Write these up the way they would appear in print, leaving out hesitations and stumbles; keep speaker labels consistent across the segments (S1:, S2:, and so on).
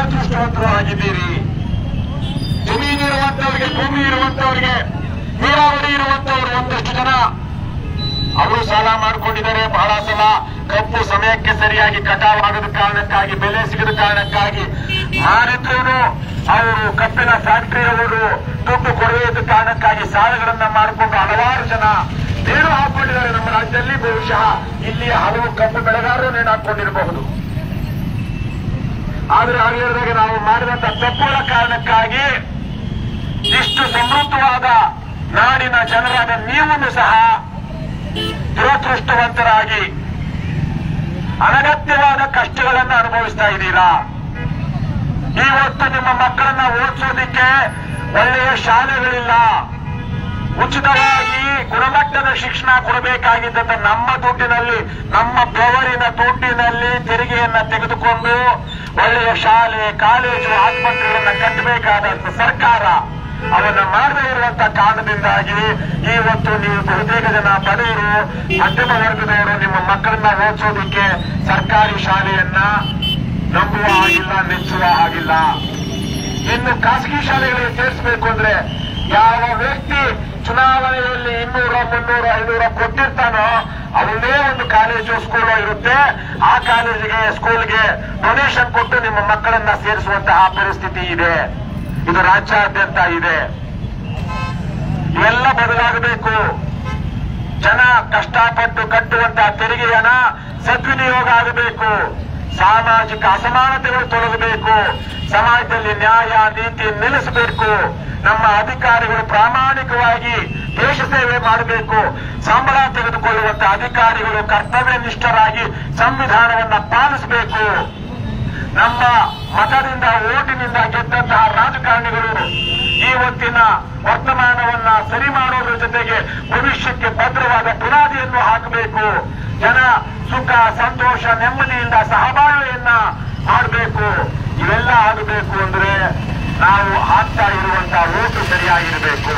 S1: ದುರದೃಷ್ಟವಂತರು ಆಗಿದ್ದೀರಿ. ಜಮೀನಿರುವಂತವರಿಗೆ, ಭೂಮಿ ಇರುವಂತವರಿಗೆ, ನೀರಾವರಿ ಇರುವಂತವರು ಒಂದಷ್ಟು ಜನ ಅವರು ಸಾಲ ಮಾಡಿಕೊಂಡಿದ್ದಾರೆ. ಬಹಳ ಸಲ ಕಬ್ಬು ಸಮಯಕ್ಕೆ ಸರಿಯಾಗಿ ಕಟಾವ್ ಆಗದ ಕಾರಣಕ್ಕಾಗಿ, ಬೆಲೆ ಸಿಗದ ಕಾರಣಕ್ಕಾಗಿ ಮಾರಿದ್ರು ಅವರು ಕಬ್ಬಿನ ಫ್ಯಾಕ್ಟರಿಯವರು ದುಡ್ಡು ಕೊಡುವುದ ಕಾರಣಕ್ಕಾಗಿ ಸಾಲಗಳನ್ನ ಮಾಡಿಕೊಂಡು ಹಲವಾರು ಜನ ನೇಣು ಹಾಕೊಂಡಿದ್ದಾರೆ ನಮ್ಮ ರಾಜ್ಯದಲ್ಲಿ. ಬಹುಶಃ ಇಲ್ಲಿ ಹಲವು ಕಬ್ಬು ಬೆಳೆಗಾರರು ನೇಣು ಹಾಕೊಂಡಿರಬಹುದು. ಆದ್ರೆ ಹೇಳಿದಾಗ ನಾವು ಮಾಡಿದಂತ ತಪ್ಪುಗಳ ಕಾರಣಕ್ಕಾಗಿ ಇಷ್ಟು ಸಮೃದ್ಧವಾದ ನಾಡಿನ ಜನರಾದ ನೀವೂ ಸಹ ದುರದೃಷ್ಟವಂತರಾಗಿ ಅನಗತ್ಯವಾದ ಕಷ್ಟಗಳನ್ನು ಅನುಭವಿಸ್ತಾ ಇದ್ದೀರಾ. ಇವತ್ತು ನಿಮ್ಮ ಮಕ್ಕಳನ್ನ ಓದಿಸೋದಿಕ್ಕೆ ಒಳ್ಳೆಯ ಶಾಲೆಗಳಿಲ್ಲ. ಉಚಿತವಾಗಿ ಗುಣಮಟ್ಟದ ಶಿಕ್ಷಣ ಕೊಡಬೇಕಾಗಿದ್ದಂತ ನಮ್ಮ ದುಡ್ಡಿನಲ್ಲಿ, ನಮ್ಮ ಬೆವರಿನ ದುಡ್ಡಿನಲ್ಲಿ ತೆರಿಗೆಯನ್ನ ತೆಗೆದುಕೊಂಡು ಒಳ್ಳೆಯ ಶಾಲೆ, ಕಾಲೇಜು, ಆಸ್ಪತ್ರೆಗಳನ್ನ ಕಟ್ಟಬೇಕಾದಂತ ಸರ್ಕಾರ ಅವನ್ನ ಮಾಡದೇ ಇರುವಂತಹ ಕಾರಣದಿಂದಾಗಿ ಇವತ್ತು ನೀವು ಬಹುತೇಕ ಜನ ಬಡವರು, ಮಧ್ಯಮ ವರ್ಗದವರು ನಿಮ್ಮ ಮಕ್ಕಳನ್ನ ಓದಿಸೋದಿಕ್ಕೆ ಸರ್ಕಾರಿ ಶಾಲೆಯನ್ನ ನಂಬುವ ಆಗಿಲ್ಲ, ನೆಚ್ಚುವ ಆಗಿಲ್ಲ. ಇನ್ನು ಖಾಸಗಿ ಶಾಲೆಗಳಿಗೆ ಸೇರಿಸಬೇಕು ಅಂದ್ರೆ ಯಾವ ವ್ಯಕ್ತಿ ಚುನಾವಣೆಯಲ್ಲಿ 200, 300, 500 ಕೊಟ್ಟಿರ್ತಾನೋ ಅವನೇ ಒಂದು ಕಾಲೇಜು, ಸ್ಕೂಲು ಇರುತ್ತೆ. ಆ ಕಾಲೇಜಿಗೆ, ಸ್ಕೂಲ್ಗೆ ಡೊನೇಷನ್ ಕೊಟ್ಟು ನಿಮ್ಮ ಮಕ್ಕಳನ್ನ ಸೇರಿಸುವಂತಹ ಪರಿಸ್ಥಿತಿ ಇದೆ. ಇದು ರಾಜ್ಯಾದ್ಯಂತ ಇದೆ. ಇವೆಲ್ಲ ಬದಲಾಗಬೇಕು. ಜನ ಕಷ್ಟಪಟ್ಟು ಕಟ್ಟುವಂತಹ ತೆರಿಗೆ ಹಣ ಸದ್ವಿನಿಯೋಗ ಆಗಬೇಕು. ಸಾಮಾಜಿಕ ಅಸಮಾನತೆಗಳು ತೊಲಗಬೇಕು. ಸಮಾಜದಲ್ಲಿ ನ್ಯಾಯ ನೀತಿ ನಿಲ್ಲಿಸಬೇಕು. ನಮ್ಮ ಅಧಿಕಾರಿಗಳು ಪ್ರಾಮಾಣಿಕವಾಗಿ ದೇಶ ಸೇವೆ ಮಾಡಬೇಕು. ಸಂಬಳ ತೆಗೆದುಕೊಳ್ಳುವಂತಹ ಅಧಿಕಾರಿಗಳು ಕರ್ತವ್ಯನಿಷ್ಠರಾಗಿ ಸಂವಿಧಾನವನ್ನ ಪಾಲಿಸಬೇಕು. ನಮ್ಮ ಮತದಿಂದ, ಓಟಿನಿಂದ ಗೆದ್ದಂತಹ ರಾಜಕಾರಣಿಗಳು ಇವತ್ತಿನ ವರ್ತಮಾನವನ್ನ ಸರಿ ಮಾಡೋದ್ರ ಜೊತೆಗೆ ಭವಿಷ್ಯಕ್ಕೆ ಭದ್ರವಾದ ಬುನಾದಿಯನ್ನು ಹಾಕಬೇಕು. ಜನ ಸುಖ, ಸಂತೋಷ, ನೆಮ್ಮದಿಯಿಂದ ಸಹಬಾಳ್ವೆಯನ್ನ ಮಾಡಬೇಕು. ಇವೆಲ್ಲ ಆಗಬೇಕು ಅಂದ್ರೆ ನಾವು ಹಾಕ್ತಾ ಇರುವಂತಹ ಓಟು ಸರಿಯಾಗಿರಬೇಕು.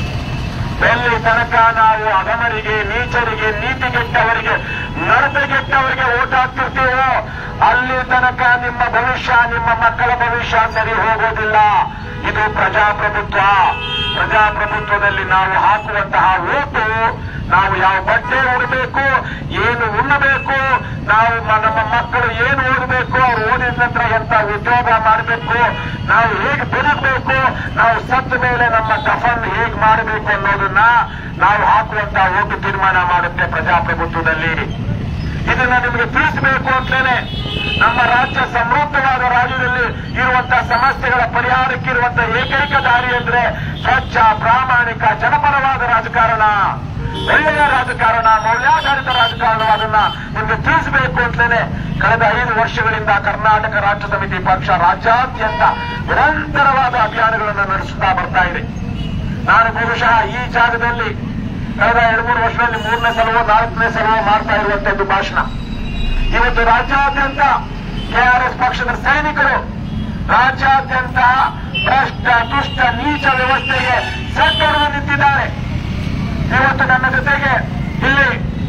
S1: ಎಲ್ಲಿ ತನಕ ನಾವು ಅಧಮರಿಗೆ, ನೀಚರಿಗೆ, ನೀತಿಗೆಟ್ಟವರಿಗೆ, ನಡತೆಗೆಟ್ಟವರಿಗೆ ಓಟ್ ಹಾಕ್ತಿರ್ತೀವೋ ಅಲ್ಲಿ ತನಕ ನಿಮ್ಮ ಭವಿಷ್ಯ, ನಿಮ್ಮ ಮಕ್ಕಳ ಭವಿಷ್ಯ ಸರಿ ಹೋಗೋದಿಲ್ಲ. ಇದು ಪ್ರಜಾಪ್ರಭುತ್ವ. ಪ್ರಜಾಪ್ರಭುತ್ವದಲ್ಲಿ ನಾವು ಹಾಕುವಂತಹ ಓಟು, ನಾವು ಯಾವ ಬಟ್ಟೆ ಉಡಬೇಕು, ಏನು ಉಣ್ಣಬೇಕು, ನಾವು ನಮ್ಮ ಮಕ್ಕಳು ಏನು ಓದಬೇಕು, ಅವ್ರು ಓದಿದ ನಂತರ ಎಂತ ಉದ್ಯೋಗ ಮಾಡಬೇಕು, ನಾವು ಹೇಗೆ ಬದುಕಬೇಕು, ನಾವು ಸತ್ತ ಮೇಲೆ ನಮ್ಮ ಕಫನ್ ಹೇಗೆ ಮಾಡಬೇಕು ಅನ್ನೋದನ್ನ ನಾವು ಹಾಕುವಂತಹ ಓಟು ತೀರ್ಮಾನ ಮಾಡುತ್ತೆ ಪ್ರಜಾಪ್ರಭುತ್ವದಲ್ಲಿ. ಇದನ್ನ ನಿಮಗೆ ತಿಳಿಸಬೇಕು ಅಂತೇನೆ ನಮ್ಮ ರಾಜ್ಯ ಸಮೃದ್ಧವಾದ ರಾಜ್ಯದಲ್ಲಿ ಇರುವಂತಹ ಸಮಸ್ಯೆಗಳ ಪರಿಹಾರಕ್ಕಿರುವಂತಹ ಏಕೈಕ ದಾರಿ ಅಂದ್ರೆ ಸ್ವಚ್ಛ, ಪ್ರಾಮಾಣಿಕ, ಜನಪರವಾದ ರಾಜಕಾರಣ, ಒಳ್ಳೆಯ ರಾಜಕಾರಣ, ಮೌಲ್ಯಾಧಾರಿತ ರಾಜಕಾರಣವಾದನ್ನ ನಿಮಗೆ ತಿಳಿಸಬೇಕು ಅಂತಲೇ ಕಳೆದ 5 ವರ್ಷಗಳಿಂದ ಕರ್ನಾಟಕ ರಾಜ್ಯ ಸಮಿತಿ ಪಕ್ಷ ರಾಜ್ಯಾದ್ಯಂತ ನಿರಂತರವಾದ ಅಭಿಯಾನಗಳನ್ನು ನಡೆಸುತ್ತಾ ಬರ್ತಾ ಇದೆ. ನಾನು ಬಹುಶಃ ಈ ಜಾಗದಲ್ಲಿ ಕಳೆದ 2-3 ವರ್ಷದಲ್ಲಿ 3ನೇ ಸಲವೋ 4ನೇ ಸಲವೋ ಮಾಡ್ತಾ ಇರುವಂತದ್ದು ಭಾಷಣ. ಇವತ್ತು ರಾಜ್ಯಾದ್ಯಂತ ಕೆಆರ್ಎಸ್ ಪಕ್ಷದ ಸೈನಿಕರು ರಾಜ್ಯಾದ್ಯಂತ ಭ್ರಷ್ಟ, ದುಷ್ಟ, ನೀಚ ವ್ಯವಸ್ಥೆಗೆ ಸೆಟ್ಟೊಡೆದು ನಿಂತಿದ್ದಾರೆ. ಇವತ್ತು ನನ್ನ ಜೊತೆಗೆ ಇಲ್ಲಿ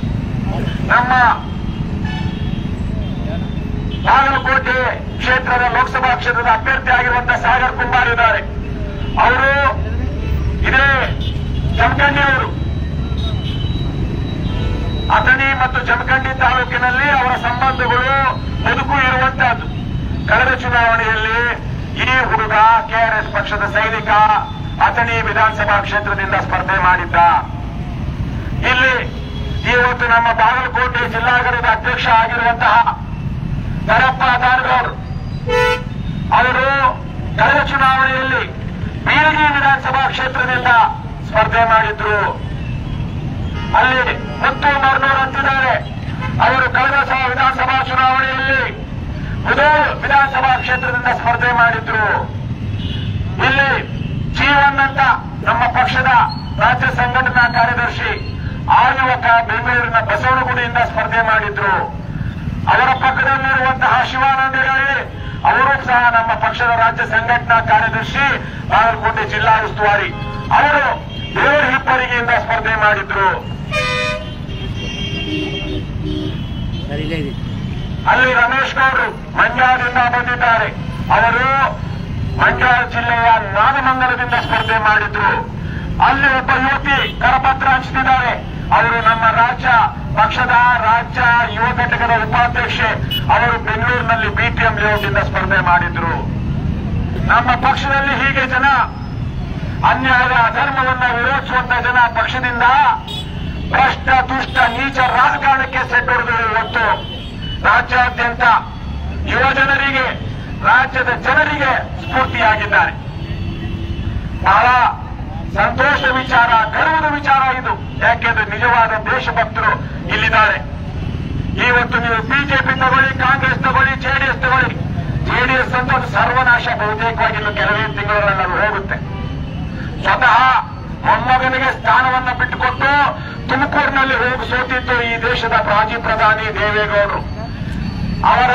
S1: ನಮ್ಮ ಬಾಗಲಕೋಟೆ ಕ್ಷೇತ್ರದ ಲೋಕಸಭಾ ಕ್ಷೇತ್ರದ ಅಭ್ಯರ್ಥಿ ಆಗಿರುವಂತಹ ಸಾಗರ್ ಕುಂಬಾರ್ ಇದ್ದಾರೆ. ಅವರು ಇದೇ ಜಮಖಂಡಿಯವರು. ಅಥಣಿ ಮತ್ತು ಜಮಖಂಡಿ ತಾಲೂಕಿನಲ್ಲಿ ಅವರ ಸಂಬಂಧಗಳು ಬದುಕು ಇರುವಂತಹದ್ದು. ಕಳೆದ ಚುನಾವಣೆಯಲ್ಲಿ ಈ ಹುಡುಗ ಕೆಆರ್ಎಸ್ ಪಕ್ಷದ ಸೈನಿಕ ಅಥಣಿ ವಿಧಾನಸಭಾ ಕ್ಷೇತ್ರದಿಂದ ಸ್ಪರ್ಧೆ ಮಾಡಿದ್ದ. ಇಲ್ಲಿ ಇವತ್ತು ನಮ್ಮ ಬಾಗಲಕೋಟೆ ಜಿಲ್ಲಾ ಘಟಕದ ಅಧ್ಯಕ್ಷ ಆಗಿರುವಂತಹ ದರಪ್ಪ ದಾರ್ಗೌಡ್ ಅವರು ಕಳೆದ ಚುನಾವಣೆಯಲ್ಲಿ ಬೀಳಗಿ ವಿಧಾನಸಭಾ ಕ್ಷೇತ್ರದಿಂದ ಸ್ಪರ್ಧೆ ಮಾಡಿದ್ರು. ಅಲ್ಲಿ ಮುತ್ತು ಮರ್ನೂರ್ ಅಂತಿದ್ದಾರೆ. ಅವರು ಕಳೆದ ವಿಧಾನಸಭಾ ಚುನಾವಣೆಯಲ್ಲಿ ಮುದೋಳ್ ವಿಧಾನಸಭಾ ಕ್ಷೇತ್ರದಿಂದ ಸ್ಪರ್ಧೆ ಮಾಡಿದ್ರು. ಇಲ್ಲಿ ಜೀವನ್ ಅಂತ ನಮ್ಮ ಪಕ್ಷದ ರಾಜ್ಯ ಸಂಘಟನಾ ಕಾರ್ಯದರ್ಶಿ ಆ ಯುವಕ ಬೆಂಗಳೂರಿನ ಬಸವನಗುಡಿಯಿಂದ ಸ್ಪರ್ಧೆ ಮಾಡಿದ್ರು. ಅವರ ಪಕ್ಕದಲ್ಲಿರುವಂತಹ ಶಿವಾನಂದ ಹೇಳಿ ಅವರು ಸಹ ನಮ್ಮ ಪಕ್ಷದ ರಾಜ್ಯ ಸಂಘಟನಾ ಕಾರ್ಯದರ್ಶಿ, ಬಾಗಲಕೋಟೆ ಜಿಲ್ಲಾ ಉಸ್ತುವಾರಿ. ಅವರು ದೇವರ ಹಿಪ್ಪರಿಗೆಯಿಂದ ಸ್ಪರ್ಧೆ ಮಾಡಿದ್ರು. ಅಲ್ಲಿ ರಮೇಶ್ ಗೌಡರು ಮಂಡ್ಯದಿಂದ ಬಂದಿದ್ದಾರೆ. ಅವರು ಮಂಡ್ಯ ಜಿಲ್ಲೆಯ ನಾಗಮಂಗಲದಿಂದ ಸ್ಪರ್ಧೆ ಮಾಡಿದ್ರು. ಅಲ್ಲಿ ಒಬ್ಬ ಯುವತಿ ಕರಪತ್ರ ಹಂಚುತ್ತಿದ್ದಾರೆ. ಅವರು ನಮ್ಮ ಪಕ್ಷದ ರಾಜ್ಯ ಯುವ ಘಟಕದ ಉಪಾಧ್ಯಕ್ಷೆ. ಅವರು ಬೆಂಗಳೂರಿನಲ್ಲಿ ಬಿಟಿಎಂ ಲೇಔಟ್ನಿಂದ ಸ್ಪರ್ಧೆ ಮಾಡಿದ್ರು. ನಮ್ಮ ಪಕ್ಷದಲ್ಲಿ ಹೀಗೆ ಜನ ಅನ್ಯಾಯದ ಅಧರ್ಮವನ್ನ ವಿರೋಧಿಸುವಂತ ಜನ ಪಕ್ಷದಿಂದ ಭ್ರಷ್ಟ ದುಷ್ಟ ನೀಚ ರಾಜಕಾರಣಕ್ಕೆ ಸೆಟ್ಟೊಡೆದು ಇವತ್ತು ರಾಜ್ಯಾದ್ಯಂತ ಯುವ ಜನರಿಗೆ, ರಾಜ್ಯದ ಜನರಿಗೆ ಸ್ಫೂರ್ತಿಯಾಗಿದ್ದಾರೆ. ಬಹಳ ಸಂತೋಷದ ವಿಚಾರ, ಗರ್ವದ ವಿಚಾರ ಇದು. ಯಾಕೆಂದ್ರೆ ನಿಜವಾದ ದೇಶಭಕ್ತರು ಇಲ್ಲಿದ್ದಾರೆ. ಇವತ್ತು ನೀವು ಬಿಜೆಪಿ ತಗೊಳ್ಳಿ, ಕಾಂಗ್ರೆಸ್ ತಗೊಳ್ಳಿ, ಜೆಡಿಎಸ್ ತಗೊಳ್ಳಿ. ಜೆಡಿಎಸ್ ಅಂತ ಒಂದು ಸರ್ವನಾಶ ಬಹುತೇಕವಾಗಿ ಇನ್ನು ಕೆಲವೇ ತಿಂಗಳಲ್ಲಿ ಹೋಗುತ್ತೆ. ಸ್ವತಃ ಮೊಮ್ಮಗನಿಗೆ ಸ್ಥಾನವನ್ನ ಬಿಟ್ಟುಕೊಟ್ಟು ತುಮಕೂರಿನಲ್ಲಿ ಹೋಗಿ ಸೋತಿದ್ದು ಈ ದೇಶದ ಮಾಜಿ ಪ್ರಧಾನಿ ದೇವೇಗೌಡರು. ಅವರ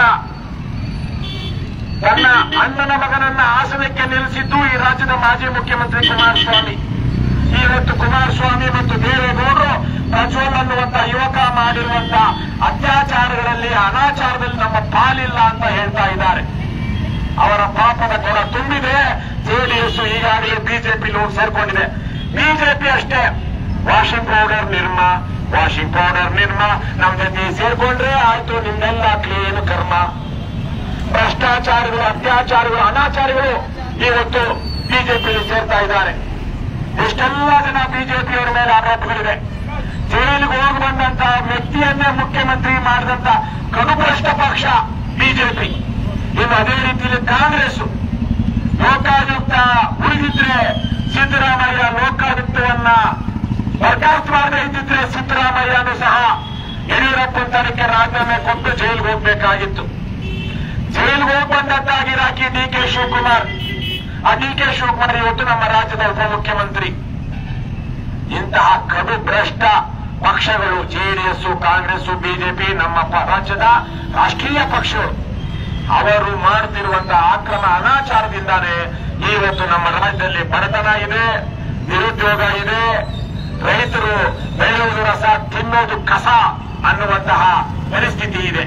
S1: ತನ್ನ ಅಣ್ಣನ ಮಗನನ್ನ ಆಸನಕ್ಕೆ ನಿಲ್ಲಿಸಿದ್ದು ಈ ರಾಜ್ಯದ ಮಾಜಿ ಮುಖ್ಯಮಂತ್ರಿ ಕುಮಾರಸ್ವಾಮಿ. ಇವತ್ತು ಕುಮಾರಸ್ವಾಮಿ ಮತ್ತು ದೇವೇಗೌಡರು ಪ್ರಜ್ವಲ್ ಅನ್ನುವಂತ ಯುವಕ ಮಾಡಿರುವಂತ ಅತ್ಯಾಚಾರಗಳಲ್ಲಿ, ಅನಾಚಾರದಲ್ಲಿ ನಮ್ಮ ಪಾಲಿಲ್ಲ ಅಂತ ಹೇಳ್ತಾ ಇದ್ದಾರೆ. ಅವರ ಪಾಪದ ಕೊಡ ತುಂಬಿದೆ. ಜೆಡಿಎಸ್ ಈಗಾಗಲೇ ಬಿಜೆಪಿ ಸೇರ್ಕೊಂಡಿದೆ. ಬಿಜೆಪಿ ಅಷ್ಟೇ ವಾಷಿಂಗ್ ಪೌಡರ್ ನಿರ್ಮ ನಮ್ಮ ಜೊತೆ ಸೇರ್ಕೊಂಡ್ರೆ ಆಯ್ತು, ನಿಮ್ಮೆಲ್ಲ ಕ್ಲೀನು ಕರ್ಮ. ಭ್ರಷ್ಟಾಚಾರಗಳು, ಅತ್ಯಾಚಾರಗಳು, ಅನಾಚಾರಗಳು ಇವತ್ತು ಬಿಜೆಪಿಯಲ್ಲಿ ಸೇರ್ತಾ ಇದ್ದಾರೆ. ಎಷ್ಟೆಲ್ಲ ಜನ ಬಿಜೆಪಿಯವರ ಮೇಲೆ ಆರೋಪಗಳಿದೆ. ಜೈಲಿಗೆ ಹೋಗಿ ಬಂದಂತ ವ್ಯಕ್ತಿಯನ್ನೇ ಮುಖ್ಯಮಂತ್ರಿ ಮಾಡಿದಂತ ಕಡುಭ್ರಷ್ಟ ಪಕ್ಷ ಬಿಜೆಪಿ. ಇನ್ನು ಅದೇ ರೀತಿಯಲ್ಲಿ ಕಾಂಗ್ರೆಸ್ ಲೋಕಾಯುಕ್ತ ಉಳಿದಿದ್ರೆ ಸಿದ್ದರಾಮಯ್ಯ ಲೋಕಾಯುಕ್ತವನ್ನ ಬರ್ಖಾಸ್ತು ಮಾಡದೇ ಇದ್ದಿದ್ರೆ ಸಿದ್ದರಾಮಯ್ಯನೂ ಸಹ ಯಡಿಯೂರಪ್ಪನ ತನಕ್ಕೆ ರಾಜೀನಾಮೆ ಕೊಟ್ಟು ಜೈಲಿಗೆ ಹೋಗ್ಬೇಕಾಗಿತ್ತು. ಜೈಲಿಗೆ ಹೋಗಿ ಬಂದದ್ದಾಗಿ ರಾಕಿ ಡಿಕೆ ಶಿವಕುಮಾರ್. ಆ ಡಿಕೆ ಶಿವಕುಮಾರ್ ಇವತ್ತು ನಮ್ಮ ರಾಜ್ಯದ ಉಪಮುಖ್ಯಮಂತ್ರಿ. ಇಂತಹ ಕಡು ಭ್ರಷ್ಟ ಪಕ್ಷಗಳು ಜೆಡಿಎಸ್, ಕಾಂಗ್ರೆಸ್, ಬಿಜೆಪಿ ನಮ್ಮ ರಾಜ್ಯದ ರಾಷ್ಟ್ರೀಯ ಪಕ್ಷಗಳು ಅವರು ಮಾಡುತ್ತಿರುವಂತಹ ಅಕ್ರಮ ಅನಾಚಾರದಿಂದಾನೇ ಇವತ್ತು ನಮ್ಮ ರಾಜ್ಯದಲ್ಲಿ ಬಡತನ ಇದೆ, ನಿರುದ್ಯೋಗ ಇದೆ, ರೈತರು ಬೆಳೆಯುವುದು ರಸ, ತಿನ್ನೋದು ಕಸ ಅನ್ನುವಂತಹ ಪರಿಸ್ಥಿತಿ ಇದೆ.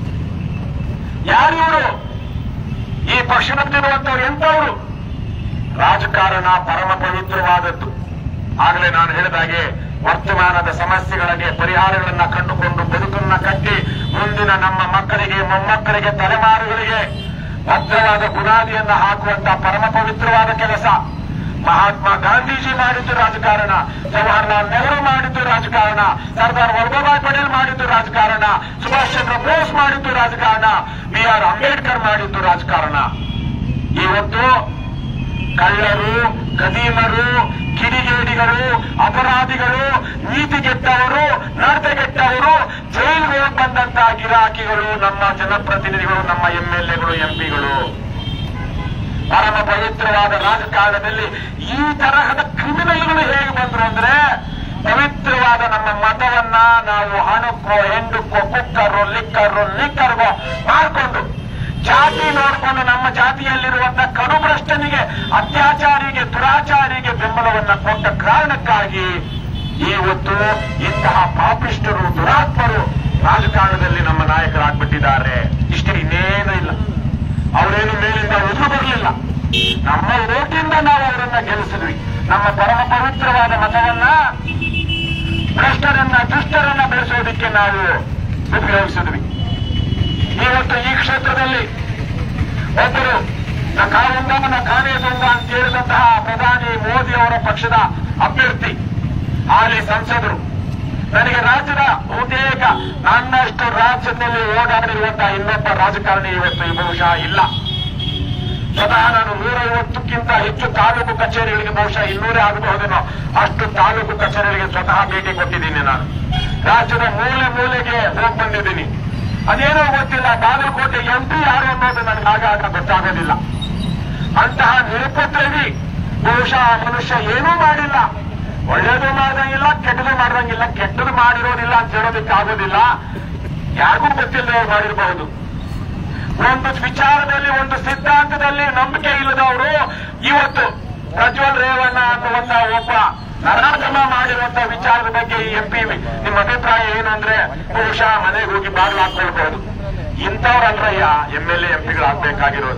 S1: ಯಾರಿವರು? ಈ ಪಕ್ಷದಲ್ಲಿರುವಂತವ್ರು ಎಂತವರು? ರಾಜಕಾರಣ ಪರಮ ಪವಿತ್ರವಾದದ್ದು. ಆಗಲೇ ನಾನು ಹೇಳಿದಾಗೆ ವರ್ತಮಾನದ ಸಮಸ್ಯೆಗಳಿಗೆ ಪರಿಹಾರಗಳನ್ನ ಕಂಡುಕೊಂಡು ಬದುಕನ್ನ ಕಟ್ಟಿ ಮುಂದಿನ ನಮ್ಮ ಮಕ್ಕಳಿಗೆ, ಮೊಮ್ಮಕ್ಕಳಿಗೆ, ತಲೆಮಾರುಗಳಿಗೆ ಭದ್ರವಾದ ಬುನಾದಿಯನ್ನ ಹಾಕುವಂತಹ ಪರಮ ಪವಿತ್ರವಾದ ಕೆಲಸ. ಮಹಾತ್ಮ ಗಾಂಧೀಜಿ ಮಾಡಿದ್ದು ರಾಜಕಾರಣ, ಜವಾಹರ್ಲಾಲ್ ನೆಹರು ಮಾಡಿದ್ದು ರಾಜಕಾರಣ, ಸರ್ದಾರ್ ವಲ್ಲಭಭಾಯ್ ಪಟೇಲ್ ಮಾಡಿದ್ದು ರಾಜಕಾರಣ, ಸುಭಾಷ್ ಚಂದ್ರ ಬೋಸ್ ಮಾಡಿದ್ದು ರಾಜಕಾರಣ, ಬಿ.ಆರ್. ಅಂಬೇಡ್ಕರ್ ಮಾಡಿದ್ದು ರಾಜಕಾರಣ. ಇವತ್ತು ಕಳ್ಳರು, ಖದೀಮರು, ಕಿಡಿಗೇಡಿಗಳು, ಅಪರಾಧಿಗಳು, ನೀತಿಗೆಟ್ಟವರು, ನಡತೆಗೆಟ್ಟವರು, ಜೈಲಿಗೆ ಹೋಗಿ ಬಂದಂತಹ ಗಿರಾಕಿಗಳು ನಮ್ಮ ಜನಪ್ರತಿನಿಧಿಗಳು, ನಮ್ಮ ಎಂಎಲ್ಎಗಳು, ಎಂಪಿಗಳು. ಪರಮ ಪವಿತ್ರವಾದ ರಾಜಕಾರಣದಲ್ಲಿ ಈ ತರಹದ ಕ್ರಿಮಿನಲ್ಗಳು ಹೇಗೆ ಬಂದ್ರು ಅಂದ್ರೆ, ಪವಿತ್ರವಾದ ನಮ್ಮ ಮತವನ್ನ ನಾವು ಹಣಕ್ಕೋ, ಹೆಂಡಕ್ಕೋ, ಕುಕ್ಕರು, ಲಿಕ್ಕರ್ಗೋ ಮಾಡಿಕೊಂಡು ಜಾತಿ ನೋಡಿಕೊಂಡು ನಮ್ಮ ಜಾತಿಯಲ್ಲಿರುವಂತಹ ಕಡುಭ್ರಷ್ಟನಿಗೆ, ಅತ್ಯಾಚಾರಿಗೆ, ದುರಾಚಾರಿಗೆ ಬೆಂಬಲವನ್ನ ಕೊಟ್ಟ ಕಾರಣಕ್ಕಾಗಿ ಇವತ್ತು ಇಂತಹ ಪಾಪಿಷ್ಟರು, ದುರಾತ್ಮರು ರಾಜಕಾರಣದಲ್ಲಿ ನಮ್ಮ ನಾಯಕರಾಗ್ಬಿಟ್ಟಿದ್ದಾರೆ. ಇಷ್ಟೇ, ಇನ್ನೇನು ಇಲ್ಲ. ಅವರೇನು ಮೇಲಿಂದ ಉದುರು ಬರಲಿಲ್ಲ. ನಮ್ಮ ಓಟಿಂದ ನಾವು ಅವರನ್ನ ಗೆಲ್ಲಿಸಿದ್ವಿ. ನಮ್ಮ ಪರಮ ಪವಿತ್ರವಾದ ಮತವನ್ನ ಭ್ರಷ್ಟರನ್ನ, ದುಷ್ಟರನ್ನ ಬೆಳೆಸೋದಕ್ಕೆ ನಾವು ಉಪಯೋಗಿಸಿದ್ವಿ. ಇವತ್ತು ಈ ಕ್ಷೇತ್ರದಲ್ಲಿ ಒಬ್ಬರು ಖಾನೇ ದೊಂಗ ಅಂತ ಹೇಳಿದಂತಹ ಪ್ರಧಾನಿ ಮೋದಿ ಅವರ ಪಕ್ಷದ ಅಭ್ಯರ್ಥಿ, ಹಾಲಿ ಸಂಸದರು. ನನಗೆ ರಾಜ್ಯದ ಬಹುತೇಕ ನನ್ನಷ್ಟು ರಾಜ್ಯದಲ್ಲಿ ಓಡಾಡಿರುವಂತಹ ಇನ್ನೊಬ್ಬ ರಾಜಕಾರಣಿ ಇವತ್ತು ಬಹುಶಃ ಇಲ್ಲ. ಸ್ವತಃ ನಾನು 150ಕ್ಕಿಂತ ಹೆಚ್ಚು ತಾಲೂಕು ಕಚೇರಿಗಳಿಗೆ, ಬಹುಶಃ 200 ಆಗಬಹುದೇನೋ ಅಷ್ಟು ತಾಲೂಕು ಕಚೇರಿಗಳಿಗೆ ಸ್ವತಃ ಭೇಟಿ ಕೊಟ್ಟಿದ್ದೀನಿ. ನಾನು ರಾಜ್ಯದ ಮೂಲೆ ಮೂಲೆಗೆ ಹೋಗಿ ಬಂದಿದ್ದೀನಿ. ಅದೇನೋ ಗೊತ್ತಿಲ್ಲ, ಬಾಗಲಕೋಟೆ MP ಯಾರು ಅನ್ನೋದು ನನಗೆ ಆಗಾಗ ಗೊತ್ತಾಗೋದಿಲ್ಲ. ಅಂತಹ ನಿರುಪದ್ರವಿ ಬಹುಶಃ ಮನುಷ್ಯ ಏನೂ ಮಾಡಿಲ್ಲ. ಒಳ್ಳೇದು ಮಾಡ್ದಂಗಿಲ್ಲ, ಕೆಟ್ಟದು ಮಾಡ್ದಂಗಿಲ್ಲ. ಕೆಟ್ಟದು ಮಾಡಿರೋದಿಲ್ಲ ಅಂತ ಹೇಳೋದಕ್ಕೆ ಆಗೋದಿಲ್ಲ. ಯಾರಿಗೂ ಗೊತ್ತಿಲ್ಲದೆ ಮಾಡಿರಬಹುದು. ಒಂದು ವಿಚಾರದಲ್ಲಿ, ಒಂದು ಸಿದ್ಧಾಂತದಲ್ಲಿ ನಂಬಿಕೆ ಇಲ್ಲದವರು ಇವತ್ತು ಪ್ರಜ್ವಲ್ ರೇವಣ್ಣ ಅನ್ನುವಂತ ಒಬ್ಬ ನರಾಧಮ ಮಾಡಿರುವಂತಹ ವಿಚಾರದ ಬಗ್ಗೆ ಈ MP ನಿಮ್ಮ ಅಭಿಪ್ರಾಯ ಏನು ಅಂದ್ರೆ, ಬಹುಶಃ ಮನೆಗೆ ಹೋಗಿ ಬಾಗಿಲು ಹಾಕೊಳ್ಬಹುದು. ಇಂಥವ್ರಲ್ರಯ್ಯ MLA MP ಗಳಾಗಬೇಕಾಗಿರೋದು.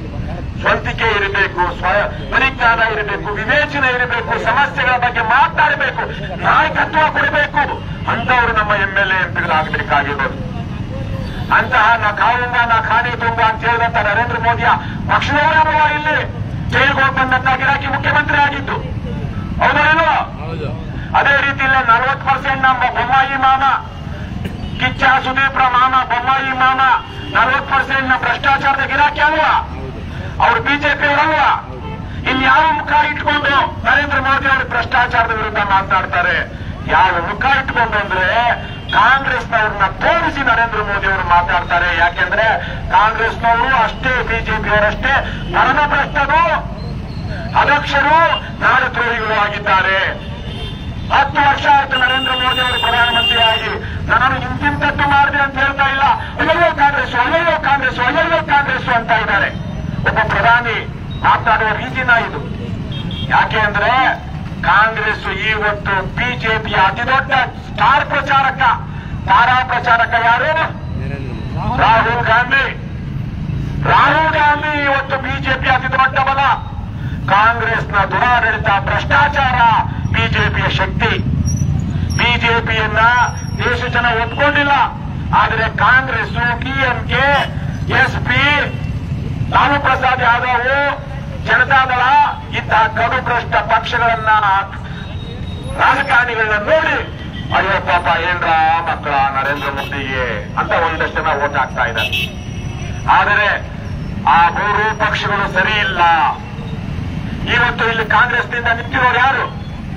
S1: ಸ್ವಂತಿಕೆ ಇರಬೇಕು, ಪರಿಜ್ಞಾನ ಇರಬೇಕು, ವಿವೇಚನೆ ಇರಬೇಕು, ಸಮಸ್ಯೆಗಳ ಬಗ್ಗೆ ಮಾತನಾಡಬೇಕು, ನಾಯಕತ್ವ ಕೊಡಬೇಕು. ಅಂತವರು ನಮ್ಮ MLA MP ಗಳಾಗಬೇಕಾಗಿರೋದು. ಅಂತಹ ನಾ ಕಾವುಂಗ ನಾ ಖಾನಿ ತುಂಗ ಅಂತ ಹೇಳಿದಂತ ನರೇಂದ್ರ ಮೋದಿಯ ಪಕ್ಷದವರ ಇಲ್ಲಿ ಜೈಲ್ಗೆ ಬಂದಂತ ಗಿರಾಕಿ ಮುಖ್ಯಮಂತ್ರಿ ಆಗಿದ್ದು ಹೌದೇನೋ? ಅದೇ ರೀತಿ ಇಲ್ಲ 40% ನಮ್ಮ ಬೊಮ್ಮಾಯಿ ಮಾಮ ಕಿಚ್ಚ ಸುದೀಪ್ರ ಮಾಮ ಬೊಮ್ಮಾಯಿ ಮಾಮ 40% ನ ಭ್ರಷ್ಟಾಚಾರದ ಗಿರಾಕಿ ಅಲ್ವಾ? ಅವ್ರು ಬಿಜೆಪಿ ಅವರಲ್ವಾ? ಇನ್ಯಾವ ಮುಖ ಇಟ್ಕೊಂಡು ನರೇಂದ್ರ ಮೋದಿ ಅವರು ಭ್ರಷ್ಟಾಚಾರದ ವಿರುದ್ಧ ಮಾತನಾಡ್ತಾರೆ? ಯಾವ ಮುಖ ಇಟ್ಕೊಂಡು ಅಂದ್ರೆ ಕಾಂಗ್ರೆಸ್ನವ್ರನ್ನ ತೋರಿಸಿ ನರೇಂದ್ರ ಮೋದಿ ಅವರು ಮಾತಾಡ್ತಾರೆ. ಯಾಕೆಂದ್ರೆ ಕಾಂಗ್ರೆಸ್ನವರು ಅಷ್ಟೇ, ಬಿಜೆಪಿಯವರಷ್ಟೇ ಪರಮ ಭ್ರಷ್ಟರು, ಅಧ್ಯಕ್ಷರು, ನಾಡದ್ರೋಹಿಗಳು ಆಗಿದ್ದಾರೆ. 10 ವರ್ಷ ಆಯ್ತು ನರೇಂದ್ರ ಮೋದಿ ಅವರು ಪ್ರಧಾನಮಂತ್ರಿಯಾಗಿ. ನಾನು ಇಂತಿಂತದ್ದು ಮಾಡಿದೆ ಅಂತ ಹೇಳ್ತಾ ಇಲ್ಲ. ಅಯ್ಯೋ ಕಾಂಗ್ರೆಸ್, ಅಯ್ಯೋ ಕಾಂಗ್ರೆಸ್, ಅಯ್ಯೋ ಕಾಂಗ್ರೆಸ್ ಅಂತ ಇದ್ದಾರೆ. ಒಬ್ಬ ಪ್ರಧಾನಿ ಮಾತನಾಡುವ ರೀತಿನ ಇದು. ಯಾಕೆ ಅಂದ್ರೆ ಕಾಂಗ್ರೆಸ್ ಇವತ್ತು ಬಿಜೆಪಿಯ ಅತಿ ದೊಡ್ಡ ಸ್ಟಾರ್ ಪ್ರಚಾರಕ, ತಾರಾ ಪ್ರಚಾರಕ ಯಾರು? ರಾಹುಲ್ ಗಾಂಧಿ. ರಾಹುಲ್ ಗಾಂಧಿ ಇವತ್ತು ಬಿಜೆಪಿ ಅತಿ ದೊಡ್ಡ ಬಲ. ಕಾಂಗ್ರೆಸ್ನ ದುರಾಡಳಿತ, ಭ್ರಷ್ಟಾಚಾರ ಬಿಜೆಪಿಯ ಶಕ್ತಿ. ಬಿಜೆಪಿಯನ್ನ ದೇಶ ಜನ ಒಪ್ಕೊಂಡಿಲ್ಲ. ಆದರೆ ಕಾಂಗ್ರೆಸ್, ಡಿಎಂಕೆ, ಎಸ್ಪಿ, ಲಾಲು ಪ್ರಸಾದ್ ಯಾದವ್, ಜನತಾದಳ ಇಂತಹ ಕಡು ಭ್ರಷ್ಟ ಪಕ್ಷಗಳನ್ನ, ರಾಜಕಾರಣಿಗಳನ್ನ ನೋಡಿ ಅಯ್ಯೋ ಪಾಪ ಏನ್ರ ಮಕ್ಕಳ ನರೇಂದ್ರ ಮೋದಿಗೆ ಅಂತ ಒಂದಷ್ಟು ಜನ ಓಟ್ ಹಾಕ್ತಾ ಇದ್ದಾರೆ. ಆದರೆ ಆ 3 ಪಕ್ಷಗಳು ಸರಿ ಇಲ್ಲ. ಇವತ್ತು ಇಲ್ಲಿ ಕಾಂಗ್ರೆಸ್ನಿಂದ ನಿಂತಿರೋರು ಯಾರು?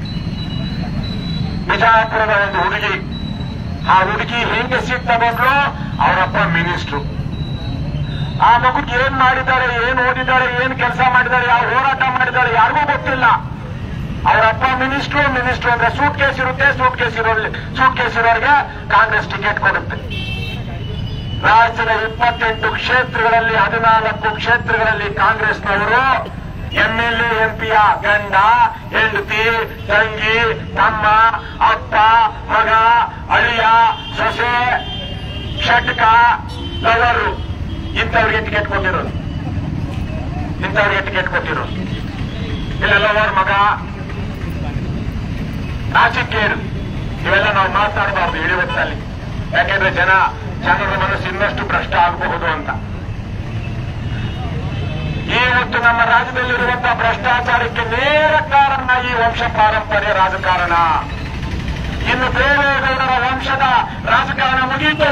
S1: ಬಿಜಾಪುರದ ಒಂದು ಹುಡುಗಿ. ಆ ಹುಡುಗಿ ಹೆಂಗೆ ಸೀಟ್ ತಗೊಂಡ್ರು? ಅವರಪ್ಪ ಮಿನಿಸ್ಟ್ರು. ಆ ಮಗುಗೆ ಏನ್ ಮಾಡಿದ್ದಾರೆ, ಏನ್ ಓದಿದ್ದಾರೆ, ಏನ್ ಕೆಲಸ ಮಾಡಿದ್ದಾರೆ, ಯಾವ ಹೋರಾಟ ಮಾಡಿದ್ದಾರೆ ಯಾರಿಗೂ ಗೊತ್ತಿಲ್ಲ. ಅವರಪ್ಪ ಮಿನಿಸ್ಟ್ರು. ಮಿನಿಸ್ಟ್ರು ಅಂದ್ರೆ ಸೂಟ್ ಕೇಸ್ ಇರುತ್ತೆ. ಸೂಟ್ ಕೇಸ್ ಇರೋರಿಗೆ ಕಾಂಗ್ರೆಸ್ ಟಿಕೆಟ್ ಕೊಡುತ್ತೆ. ರಾಜ್ಯದ 28 ಕ್ಷೇತ್ರಗಳಲ್ಲಿ 14 ಕ್ಷೇತ್ರಗಳಲ್ಲಿ ಕಾಂಗ್ರೆಸ್ನವರು MLA MPಯ ಗಂಡ, ಹೆಂಡತಿ, ತಂಗಿ, ತಮ್ಮ, ಅಪ್ಪ, ಮಗ, ಅಳಿಯ, ಸೊಸೆ, ಷಟ್ಕ, ಲವರು ಇಂಥವ್ರಿಗೆ ಟಿಕೆಟ್ ಕೊಟ್ಟಿರೋದು. ಇಲ್ಲೆಲ್ಲ ಅವ್ರ ಮಗ, ರಾಜಕೀಯರು ಇವೆಲ್ಲ ನಾವು ಮಾತಾಡಬಾರ್ದು ಇಡೀ ಹೊತ್ತಲ್ಲಿ. ಯಾಕೆಂದ್ರೆ ಜನರ ಮನಸ್ಸು ಇನ್ನಷ್ಟು ಭ್ರಷ್ಟ ಆಗಬಹುದು ಅಂತ. ಇವತ್ತು ನಮ್ಮ ರಾಜ್ಯದಲ್ಲಿರುವಂತಹ ಭ್ರಷ್ಟಾಚಾರಕ್ಕೆ ನೇರ ಕಾರಣ ಈ ವಂಶ ಪಾರಂಪರ್ಯ ರಾಜಕಾರಣ. ಇನ್ನು ದೇವೇಗೌಡರ ವಂಶದ ರಾಜಕಾರಣ ಮುಗಿಯಿತು.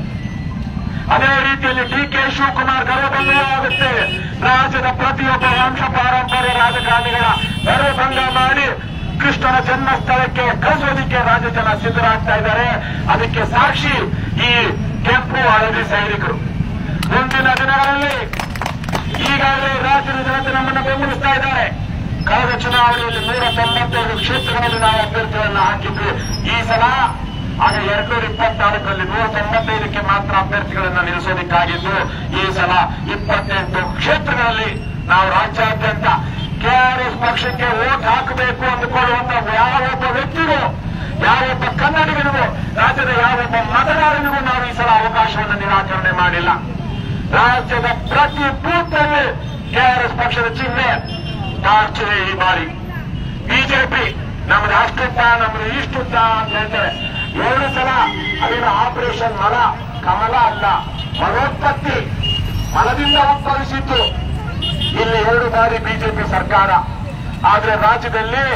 S1: ಅದೇ ರೀತಿಯಲ್ಲಿ DK ಶಿವಕುಮಾರ್ ಗರ್ವಭಂಗ ಆಗುತ್ತೆ. ರಾಜ್ಯದ ಪ್ರತಿಯೊಬ್ಬ ವಂಶ ಪಾರಂಪರ್ಯ ರಾಜಕಾರಣಿಗಳ ಗರ್ವಭಂಗ ಮಾಡಿ ಕೃಷ್ಣನ ಜನ್ಮಸ್ಥಳಕ್ಕೆ ಕಳಿಸೋದಕ್ಕೆ ರಾಜ್ಯ ಜನ ಸಿದ್ಧರಾಗ್ತಾ ಇದ್ದಾರೆ. ಅದಕ್ಕೆ ಸಾಕ್ಷಿ ಈ ಕೆಂಪು ಹಳದಿ ಸೈನಿಕರು. ಮುಂದಿನ ದಿನಗಳಲ್ಲಿ ಈಗಾಗಲೇ ರಾಜ್ಯದ ಜನತೆ ನಮ್ಮನ್ನು ಬೆಂಬಲಿಸ್ತಾ ಇದ್ದಾರೆ. ಕಳೆದ ಚುನಾವಣೆಯಲ್ಲಿ 195 ಕ್ಷೇತ್ರಗಳಲ್ಲಿ ನಾವು ಅಭ್ಯರ್ಥಿಗಳನ್ನ ಹಾಕಿದ್ವಿ. ಈ ಸಲ ಆಗ 224ರಲ್ಲಿ 195ಕ್ಕೆ ಮಾತ್ರ ಅಭ್ಯರ್ಥಿಗಳನ್ನ ನಿಲ್ಲಿಸೋದಕ್ಕಾಗಿದ್ದು, ಈ ಸಲ 28 ಕ್ಷೇತ್ರಗಳಲ್ಲಿ ನಾವು ರಾಜ್ಯಾದ್ಯಂತ KRS ಪಕ್ಷಕ್ಕೆ ವೋಟ್ ಹಾಕಬೇಕು ಅಂದುಕೊಳ್ಳುವಂತ ಯಾವೊಬ್ಬ ವ್ಯಕ್ತಿಗೂ, ಯಾವೊಬ್ಬ ಕನ್ನಡಿಗರಿಗೂ, ರಾಜ್ಯದ ಯಾವೊಬ್ಬ ಮತದಾರನಿಗೂ ನಾವು ಈ ಸಲ ಅವಕಾಶವನ್ನು ನಿರಾಕರಣೆ ಮಾಡಿಲ್ಲ. ರಾಜ್ಯದ ಪ್ರತಿ ಬೂತ್ನಲ್ಲಿ KRS ಪಕ್ಷದ ಚಿಹ್ನೆ ಟಾರ್ಚ್ ಈ ಬಾರಿ. ಬಿಜೆಪಿ ನಮ್ದು ಅಷ್ಟುತ್ತ, ನಮ್ದು ಇಷ್ಟುತ್ತ ಅಂತ ಹೇಳ್ತಾರೆ. 7 ಸಲ ಅದೇನು ಆಪರೇಷನ್ ಮಲ, ಕಮಲ ಅಲ್ಲ, ಮಲೋತ್ಪತ್ತಿ, ಮಲದಿಂದ ಉದ್ಭವಿಸಿತ್ತು. ಇಲ್ಲಿ 2 ಬಾರಿ ಬಿಜೆಪಿ ಸರ್ಕಾರ. ಆದ್ರೆ ರಾಜ್ಯದಲ್ಲಿ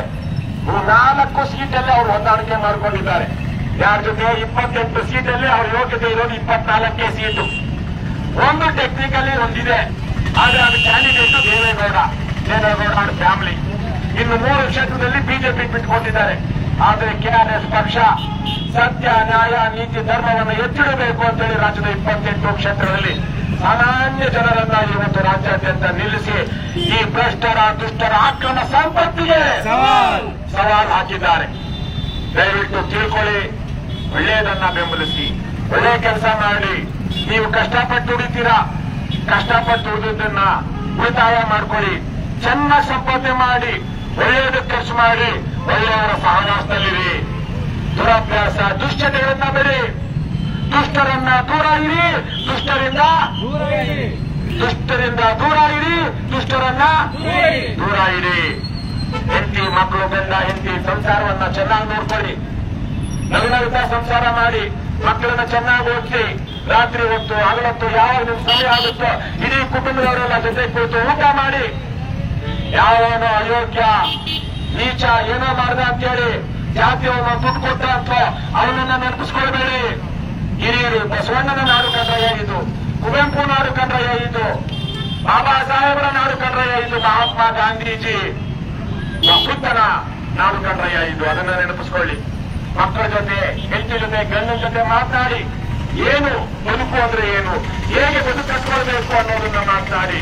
S1: 4 ಸೀಟಲ್ಲಿ ಅವರು ಹೊಂದಾಣಿಕೆ ಮಾಡಿಕೊಂಡಿದ್ದಾರೆ. ಯಾರ ಜೊತೆ? 28 ಸೀಟಲ್ಲಿ ಅವ್ರ ಯೋಗ್ಯತೆ ಇರೋದು 24 ಸೀಟು. ಒಂದು ಟೆಕ್ನಿಕಲಿ ಒಂದಿದೆ, ಆದ್ರೆ ಅದು ಕ್ಯಾಂಡಿಡೇಟ್ ದೇವೇಗೌಡ ಅವ್ರ ಫ್ಯಾಮಿಲಿ. ಇನ್ನು 3 ಕ್ಷೇತ್ರದಲ್ಲಿ ಬಿಜೆಪಿ ಬಿಟ್ಟುಕೊಂಡಿದ್ದಾರೆ. ಆದರೆ KRS ಪಕ್ಷ ಸತ್ಯ, ನ್ಯಾಯ, ನೀತಿ, ಧರ್ಮವನ್ನು ಎತ್ತಿಡಬೇಕು ಅಂತೇಳಿ ರಾಜ್ಯದ 28 ಕ್ಷೇತ್ರಗಳಲ್ಲಿ ಸಾಮಾನ್ಯ ಜನರನ್ನ ಇವತ್ತು ರಾಜ್ಯಾದ್ಯಂತ ನಿಲ್ಲಿಸಿ ಈ ಭ್ರಷ್ಟರ, ದುಷ್ಟರ ಅಕ್ರಮ ಸಂಪತ್ತಿಗೆ ಸವಾಲ್ ಹಾಕಿದ್ದಾರೆ. ದಯವಿಟ್ಟು ತಿಳ್ಕೊಳ್ಳಿ, ಒಳ್ಳೆಯದನ್ನ ಬೆಂಬಲಿಸಿ, ಒಳ್ಳೆಯ ಕೆಲಸ ಮಾಡಿ. ನೀವು ಕಷ್ಟಪಟ್ಟು ದುಡಿತೀರಾ, ಕಷ್ಟಪಟ್ಟು ದುಡಿದನ್ನ ಉಳಿತಾಯ ಮಾಡ್ಕೊಳ್ಳಿ, ಚೆನ್ನಾಗಿ ಸಂಪಾದನೆ ಮಾಡಿ, ಒಳ್ಳೆಯದಕ್ಕೆ ಖರ್ಚು ಮಾಡಿ, ಒಳ್ಳೆಯವರ ಸಹವಾಸದಲ್ಲಿರಿ. ದುರಭ್ಯಾಸ, ದುಶ್ಚಟಗಳನ್ನ ಬಿಡಿ, ದುಷ್ಟರನ್ನ ದೂರ ಇರಿ, ದುಷ್ಟರಿಂದ ದೂರ ಇರಿ. ದುಷ್ಟರಿಂದ ದೂರ ಇರಿ, ದುಷ್ಟರನ್ನ ದೂರ ಇರಿ. ಹೆಂಡತಿ ಮಕ್ಕಳು ಗಂಡ ಹೆಂಡತಿ ಸಂಸಾರವನ್ನ ಚೆನ್ನಾಗಿ ನೋಡ್ಕೊಳ್ಳಿ. ನಗುನಗುತ್ತಾ ಸಂಸಾರ ಮಾಡಿ, ಮಕ್ಕಳನ್ನ ಚೆನ್ನಾಗಿ ಓದಿಸಿ, ರಾತ್ರಿ ಹೊತ್ತು ಹಗಲೊತ್ತು ಯಾವಾಗ ನಿಮ್ ಸಮಯ ಆಗುತ್ತೋ ಇಡೀ ಕುಟುಂಬದವರೆಲ್ಲ ಜೊತೆ ಕುಳಿತು ಊಟ ಮಾಡಿ. ಯಾವನೋ ಅಯೋಗ್ಯ ನೀಚ ಏನೋ ಮಾಡ್ದ ಅಂತೇಳಿ ಜಾತಿಯವನ್ನ ದುಡ್ಡು ಕೊಟ್ಟ ಅಂತ ಅವನನ್ನ ನೆನಪಿಸ್ಕೊಳ್ಬೇಡಿ. ಹಿರಿಯರು ಬಸವಣ್ಣನ ನಾಡು ಕಂಡ್ರಯ್ಯ ಇದು, ಕುವೆಂಪು ನಾಡು ಕಂಡ್ರಯ್ಯ ಇದು, ಬಾಬಾ ಸಾಹೇಬರ ನಾಡು ಕಂಡ್ರಯ್ಯ ಇದು, ಮಹಾತ್ಮ ಗಾಂಧೀಜಿ ಬುದ್ಧನ ನಾಡು ಕಂಡ್ರಯ್ಯ ಇದು. ಅದನ್ನ ನೆನಪಿಸ್ಕೊಳ್ಳಿ. ಮಕ್ಕಳ ಜೊತೆ ಹೆಂಡತಿ ಜೊತೆ ಗಂಡನ ಜೊತೆ ಮಾತನಾಡಿ, ಏನು ಬದುಕು ಅಂದ್ರೆ ಏನು, ಹೇಗೆ ಬದುಕು ಕಟ್ಕೊಳ್ಬೇಕು ಅನ್ನೋದನ್ನ ಮಾತನಾಡಿ.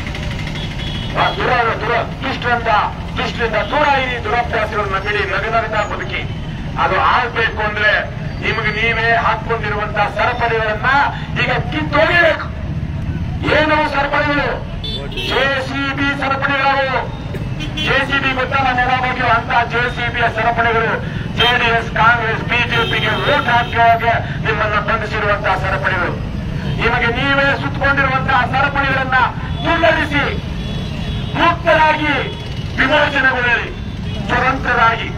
S1: ದುಷ್ಟರಿಂದ ದೂರ ಇರಿ, ದುರಭ್ಯಾಸಗಳನ್ನ ಬಿಡಿ, ನಗನಗದ ಬದುಕಿ. ಅದು ಆಗ್ಬೇಕು ಅಂದ್ರೆ ನಿಮಗೆ ನೀವೇ ಹಾಕೊಂಡಿರುವಂತಹ ಸರಪಳಿಗಳನ್ನ ಈಗ ಕಿತ್ತೊಗಿಬೇಕು. ಏನು ಸರಪಳಿಗಳು? ಜೆಸಿಬಿ ಸರಪಳಿಗಳು. ಜೆಸಿಬಿ ಗೊತ್ತಲ್ಲ, ನೆಲ ಬಗ್ಗೆ ಅಂತ ಜೆಸಿಬಿಯ ಸರಪಳಿಗಳು. ಜೆಡಿಎಸ್ ಕಾಂಗ್ರೆಸ್ ಬಿಜೆಪಿಗೆ ವೋಟ್ ಹಾಕುವಾಗ ನಿಮ್ಮನ್ನ ಬಂಧಿಸಿರುವಂತಹ ಸರಪಳಿಗಳು. ನಿಮಗೆ ನೀವೇ ಸುತ್ತಕೊಂಡಿರುವಂತಹ ಸರಪಳಿಗಳನ್ನ ತುಂಡರಿಸಿ ಮುಕ್ತರಾಗಿ ವಿಮೋಚನೆಗೊಳ್ಳಿ. ಸ್ವತಂತ್ರರಾಗಿ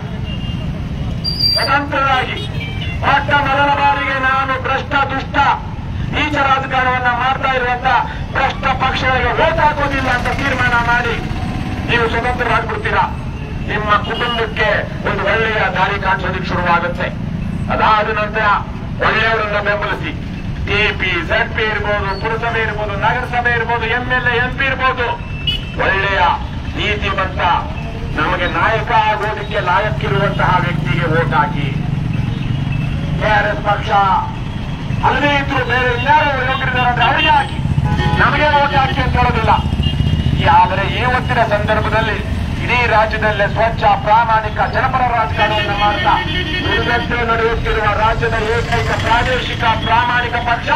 S1: ಮೊಟ್ಟ ಮೊದಲ ಬಾರಿಗೆ ನಾನು ಭ್ರಷ್ಟ ದುಷ್ಟ ನೀಚ ರಾಜಕಾರಣವನ್ನ ಮಾಡ್ತಾ ಇರುವಂತ ಭ್ರಷ್ಟ ಪಕ್ಷಗಳಿಗೆ ವೋಟ್ ಹಾಕೋದಿಲ್ಲ ಅಂತ ತೀರ್ಮಾನ ಮಾಡಿ ನೀವು ಸ್ವತಂತ್ರರಾಗ್ಬಿಡ್ತೀರಾ. ನಿಮ್ಮ ಕುಟುಂಬಕ್ಕೆ ಒಂದು ಒಳ್ಳೆಯ ದಾರಿ ಕಾಣಿಸೋದಕ್ಕೆ ಶುರುವಾಗುತ್ತೆ. ಅದಾದ ನಂತರ ಒಳ್ಳೆಯವರನ್ನ ಬೆಂಬಲಿಸಿ. ಟಿಪಿ ZP ಇರ್ಬೋದು, ಪುರಸಭೆ ಇರ್ಬೋದು, ನಗರಸಭೆ ಇರ್ಬೋದು, MLA MP ಇರ್ಬೋದು, ಒಳ್ಳೆಯ ನೀತಿವಂತ ನಮಗೆ ನಾಯಕ ಆಗೋದಕ್ಕೆ ಲಾಯಕ್ಕಿರುವಂತಹ ವ್ಯಕ್ತಿಗೆ ವೋಟ್ ಹಾಕಿ. KRS ಪಕ್ಷ ಅಲ್ಲದೇ ಇದ್ರು ಬೇರೆ ಇನ್ಯಾರೋ ಯೋಗ್ಯರಿದ್ದಾರೆ ಅಂದ್ರೆ ಅವರಿಗೆ ಹಾಕಿ, ನಮಗೆ ವೋಟ್ ಹಾಕಿ ಅಂತ ಹೇಳೋದಿಲ್ಲ. ಆದರೆ ಇವತ್ತಿನ ಸಂದರ್ಭದಲ್ಲಿ ಇಡೀ ರಾಜ್ಯದಲ್ಲೇ ಸ್ವಚ್ಛ ಪ್ರಾಮಾಣಿಕ ಜನಪರ ರಾಜಕಾರಣವನ್ನು ಮಾಡ್ತಾ ನುಡಿದಂತೆ ನಡೆಯುತ್ತಿರುವ ರಾಜ್ಯದ ಏಕೈಕ ಪ್ರಾದೇಶಿಕ ಪ್ರಾಮಾಣಿಕ ಪಕ್ಷ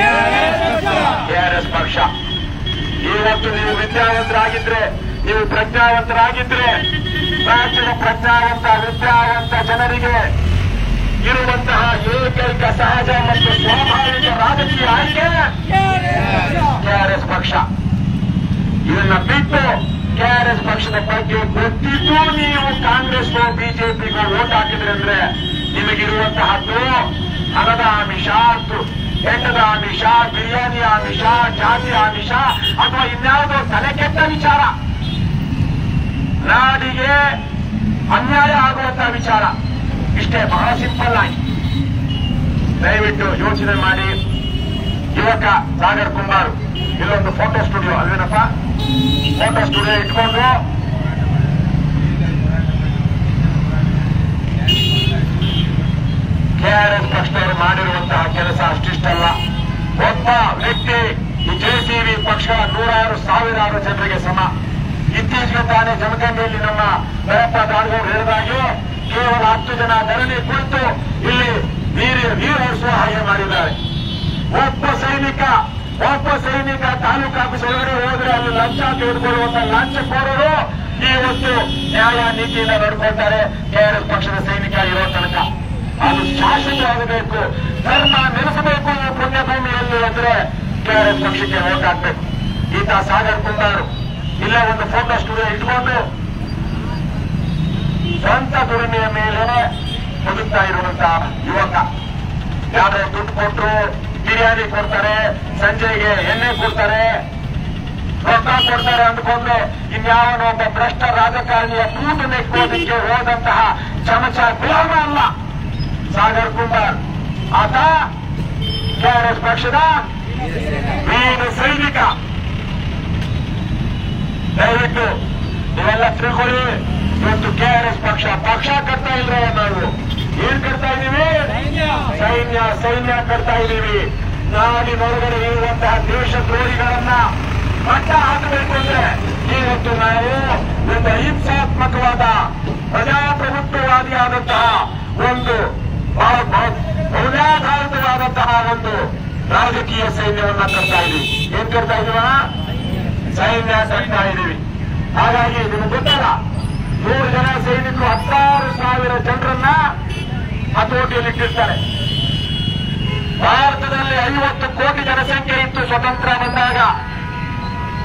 S1: KRS ಪಕ್ಷ. ಇವತ್ತು ನೀವು ವಿದ್ಯಾವಂತರಾಗಿದ್ರೆ, ನೀವು ಪ್ರಜ್ಞಾವಂತರಾಗಿದ್ರೆ, ರಾಜ್ಯದ ವಿದ್ಯಾವಂತ ಜನರಿಗೆ ಇರುವಂತಹ ಏಕೈಕ ಸಹಜ ಮತ್ತು ಸ್ವಾಭಾವಿಕ ರಾಜಕೀಯ ಆಯ್ಕೆ KRS ಪಕ್ಷ. ಇದನ್ನ ಬಿಟ್ಟು KRS ಪಕ್ಷದ ಬಗ್ಗೆ ಗೊತ್ತಿದ್ದು ನೀವು ಕಾಂಗ್ರೆಸ್ಗೋ ಬಿಜೆಪಿಗೋ ವೋಟ್ ಹಾಕಿದ್ರೆ ಅಂದ್ರೆ ನಿಮಗಿರುವಂತಹದ್ದು ಹಣದ ಆಮಿಷ, ಹೆಂಡದ ಆಮಿಷ, ಬಿರಿಯಾನಿ ಆಮಿಷ, ಜಾತಿ ಆಮಿಷ ಅಥವಾ ಇನ್ಯಾವುದೋ ತಲೆ ಕೆಟ್ಟ ವಿಚಾರ, ನಾಡಿಗೆ ಅನ್ಯಾಯ ಆಗುವಂತಹ ವಿಚಾರ. ಇಷ್ಟೇ, ಬಹಳ ಸಿಂಪಲ್ ಆಗಿ. ದಯವಿಟ್ಟು ಯೋಚನೆ ಮಾಡಿ. ಯುವಕ ಸಾಗರ್ ಕುಂಬಾರು ಇಲ್ಲೊಂದು ಫೋಟೋ ಸ್ಟುಡಿಯೋ ಅಲ್ವೇನಪ್ಪ, ಫೋಟೋ ಸ್ಟುಡಿಯೋ ಇಟ್ಕೊಂಡು KRS ಪಕ್ಷದವರು ಮಾಡಿರುವಂತಹ ಕೆಲಸ ಅಷ್ಟಿಷ್ಟಲ್ಲ. ಒಬ್ಬ ವ್ಯಕ್ತಿ ಈ ಜೆಸಿಬಿ ಪಕ್ಷ ನೂರಾರು ಸಾವಿರಾರು ಜನರಿಗೆ ಸಮ. ಇತ್ತೀಚೆಗೆ ತಾನೇ ಜಮಖಂಡಿಯಲ್ಲಿ ನಮ್ಮ ಭರಪ್ಪ ದಾಳಗೌಡ ಹೇಳಿದಾಗೆ ಕೇವಲ 10 ಜನ ಧರಣಿ ಕುಳಿತು ಇಲ್ಲಿ ವೀರೋತ್ಸವ ಹಾಗೆ ಮಾಡಿದ್ದಾರೆ. ಒಬ್ಬ ಸೈನಿಕ ತಾಲೂಕು ಆಫೀಸ್ ಒಳಗಡೆ ಹೋದ್ರೆ ಅಲ್ಲಿ ಲಂಚ ತೆಗೆದುಕೊಳ್ಳುವಂತ ಲಂಚಕೋರರು ಇವತ್ತು ನ್ಯಾಯ ನೀತಿಯಿಂದ ನಡ್ಕೊಳ್ತಾರೆ. KRS ಪಕ್ಷದ ಸೈನಿಕ ಇರೋ ತನಕ ಅದು ಶಾಶ್ವತವಾಗಬೇಕು, ಧರ್ಮ ನೆಲೆಸಬೇಕು ಈ ಪುಣ್ಯಭೂಮಿಯಲ್ಲಿ ಅಂದ್ರೆ KRS ಪಕ್ಷಕ್ಕೆ ವೋಟ್ ಹಾಕ್ಬೇಕು. ಈತ ಸಾಗರ್ ಕುಂಬಾರು ಇಲ್ಲೇ ಒಂದು ಫೋಟೋ ಸ್ಟುಡಿಯೋ ಇಟ್ಕೊಂಡು ಸ್ವಂತ ದುಡಿಮೆಯ ಮೇಲೆ ಬದುಕ್ತಾ ಇರುವಂತಹ ಯುವಕ. ಯಾರೋ ದುಡ್ಡು ಕೊಟ್ಟರು, ಬಿರಿಯಾನಿ ಕೊಡ್ತಾರೆ, ಸಂಜೆಗೆ ಎಣ್ಣೆ ಕೊಡ್ತಾರೆ, ರೊಕ್ಕ ಕೊಡ್ತಾರೆ ಅಂದ್ಕೊಂಡು ಇನ್ಯಾವನೋ ಒಬ್ಬ ಭ್ರಷ್ಟ ರಾಜಕಾರಣಿಯ ಕೂಟು ನೆಕ್ಕೋದಕ್ಕೆ ಹೋದಂತಹ ಚಮಚ ಗುಲಾಮ ಅಲ್ಲ ಸಾಗರ್ ಕುಂಬಾರ್. ಆತ KRS ಪಕ್ಷದ ವೀರ ಸೈನಿಕ. ದಯವಿಟ್ಟು ನೀವೆಲ್ಲ ತಿಳ್ಕೊಳ್ಳಿ. ಇವತ್ತು KRS ಪಕ್ಷ ಕಟ್ತಾ ಇಲ್ರ, ನಾವು ಏನ್ ಕಟ್ತಾ ಇದೀವಿ? ಸೈನ್ಯ ಕಟ್ತಾ ಇದೀವಿ. ನಾಡಿನೊಳಗಡೆ ಇರುವಂತಹ ದೇಶದ್ರೋಹಿಗಳನ್ನ ಮಟ್ಟ ಹಾಕಬೇಕು ಅಂದ್ರೆ ಇವತ್ತು ನಾವು ಒಂದು ಅಹಿಂಸಾತ್ಮಕವಾದ ಪ್ರಜಾಪ್ರಭುತ್ವವಾದಿಯಾದಂತಹ ಒಂದು ಮೌಲ್ಯಾಧಾರಿತವಾದಂತಹ ಒಂದು ರಾಜಕೀಯ ಸೈನ್ಯವನ್ನ ಕಟ್ತಾ ಇದೀವಿ. ಏನ್ ಕಟ್ತಾ ಇದೀವ? ಸೈನ್ಯ ಕಟ್ತಾ ಇದೀವಿ. ಹಾಗಾಗಿ ನಿಮ್ಗೆ ಗೊತ್ತಲ್ಲ, 100 ಜನ ಸೈನಿಕರು 16,000 ಜನರನ್ನ ಹತೋಟಿಯಲ್ಲಿಟ್ಟಿರ್ತಾರೆ. ಭಾರತದಲ್ಲಿ 50 ಕೋಟಿ ಜನಸಂಖ್ಯೆ ಇತ್ತು ಸ್ವತಂತ್ರ ಬಂದಾಗ.